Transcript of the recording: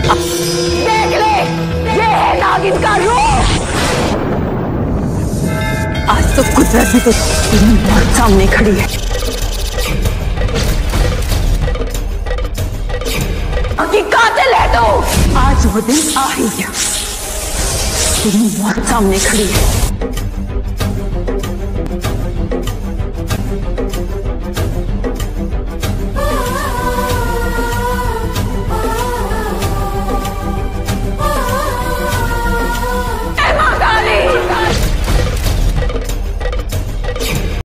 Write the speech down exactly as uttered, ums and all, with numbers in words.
देख ले, ये है नागिन का रूप। आज तो कुदरत भी तो तेरी मौत सामने खड़ी है। कि कातिल है तो आज वो दिन आ ही गया, तेरी मौत सामने खड़ी है।